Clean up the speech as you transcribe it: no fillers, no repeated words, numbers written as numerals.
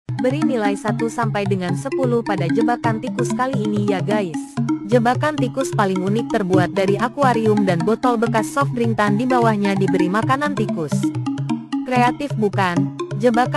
Beri nilai 1 sampai dengan 10 pada jebakan tikus kali ini ya guys. Jebakan tikus paling unik terbuat dari akuarium dan botol bekas soft drink, dan di bawahnya diberi makanan tikus. Kreatif bukan? Jebakan